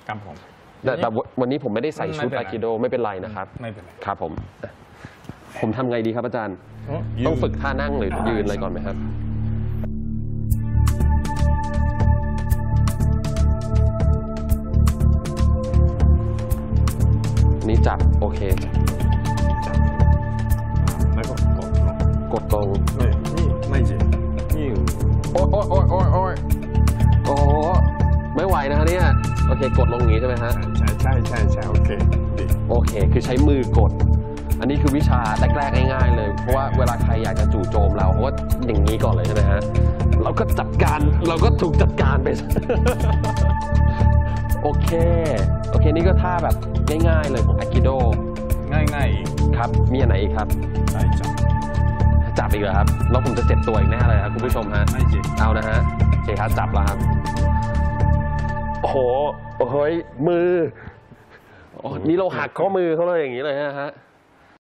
ครับผมแต่วันนี้ผมไม่ได้ใส่ชุดอากิโดไม่เป็นไรนะครับไม่เป็นไรครับผมทำไงดีครับอาจารย์ต้องฝึกท่านั่งหรือยืนอะไรก่อนไหมครับนี่จับโอเคแล้วก็กดลงนี่ไม่จริงนี่โอ้ไม่ไหวนะฮะเนี่ยโอเคกดลงอย่างนี้ใช่ไหมฮะใช่โอเคคือใช้มือกดอันนี้คือวิชาแรกๆง่ายๆเลยเพราะว่าเวลาใครอยากจะจู่โจมเราเพราะว่าอย่างนี้ก่อนเลยใช่ไหมฮะเราก็ถูกจัดการไป โอเคนี่ก็ท่าแบบง่ายๆเลยของอากิโดง่ายครับมีอันไหนอีกครับจับอีกเหรอครับแล้วผมจะเจ็บตัวอีกแน่เลยครับคุณผู้ชมฮะไม่จริงเอานะฮะโอเคครับจับแล้วครับโอ้โหเฮ้ยมือนี่เราหักข้อมือเขาเลยอย่างนี้เลยฮะ